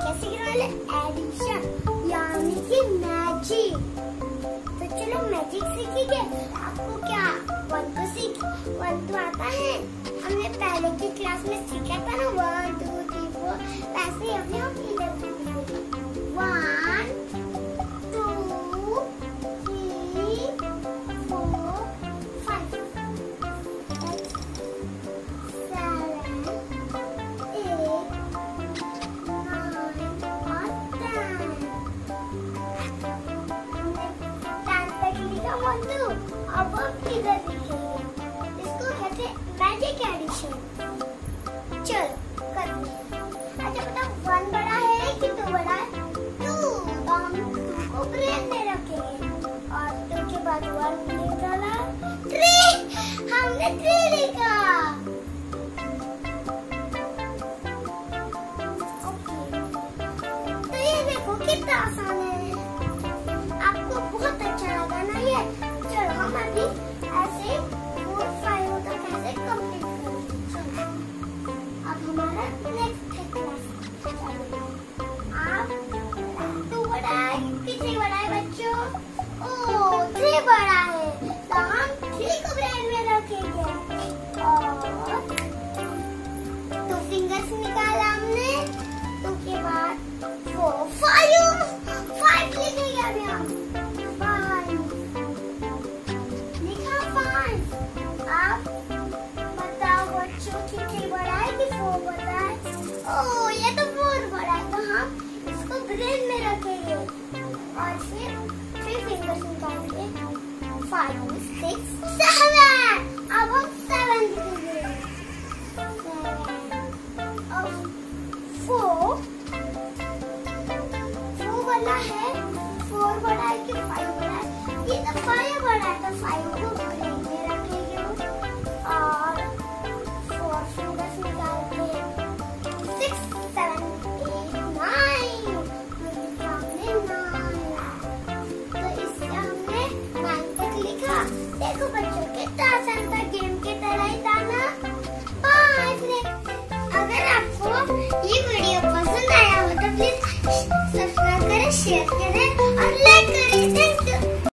क्या सीखने वाले? एडिशन यानी कि मैजिक। तो चलो मैजिक सीखेंगे। आपको क्या 1 तो आता है? हमने पहले की क्लास में सीखा था ना 1 2 3 4। वैसे ही अभी हम इधर 1 2 3 4 5 अब हम इधर लिखेंगे। इसको कहते हैं मैजिक एडिशन। चलो करते हैं। अच्छा बताओ 1 बड़ा है कि 2 बड़ा है? 2। तो हम 2 को ब्रेन में रखेंगे और 2 के बाद 1 निकाला 3। हमने 3 लिखा। ओके तो ये देखो कितना आसान है। आपको बहुत अच्छा लगा ना ये? चलो हम अभी ऐसे 4 5 तक ऐसे कंप्लीट करेंगे। अब हमारा नेक्स्ट क्लास आप 2 बड़ा है कितने बड़ा है बच्चों? ओह 3 बड़ा है तो हम 3 को ब्रेन में रखेंगे और 2 फिंगर्स निकाला हमने। 2 के बाद 4 5 लिखेंगे अभी हम। आप बताओ बच्चों कितने बड़ा है कि 4 बड़ा है? ओह ये तो 4 बड़ा है तो हम इसको ब्रेन में रखेंगे और फिर 3 फिंगर्स निकाल के 5 6 7। अब हम